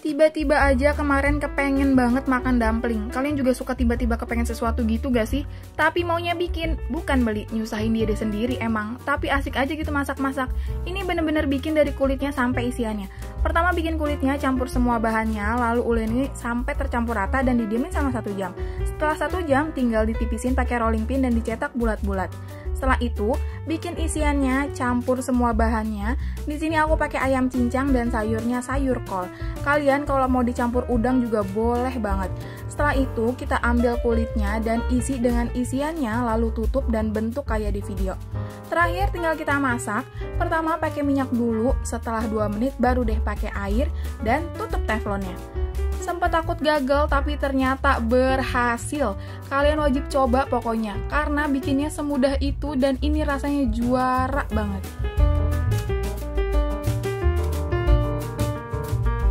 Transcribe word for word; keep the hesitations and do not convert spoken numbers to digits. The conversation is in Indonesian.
Tiba-tiba aja kemarin kepengen banget makan dumpling. Kalian juga suka tiba-tiba kepengen sesuatu gitu gak sih? Tapi maunya bikin, bukan beli, nyusahin diri sendiri emang. Tapi asik aja gitu masak-masak. Ini bener-bener bikin dari kulitnya sampai isiannya. Pertama bikin kulitnya, campur semua bahannya, lalu uleni sampai tercampur rata dan didiemin sama satu jam. Setelah satu jam, tinggal ditipisin pakai rolling pin dan dicetak bulat-bulat. Setelah itu, bikin isiannya, campur semua bahannya. Di sini aku pakai ayam cincang dan sayurnya sayur kol. Kalian kalau mau dicampur udang juga boleh banget. Setelah itu, kita ambil kulitnya dan isi dengan isiannya, lalu tutup dan bentuk kayak di video. Terakhir tinggal kita masak. Pertama pakai minyak dulu, setelah dua menit baru deh pakai air dan tutup teflonnya. Sempat takut gagal tapi ternyata berhasil. Kalian wajib coba pokoknya, karena bikinnya semudah itu dan ini rasanya juara banget.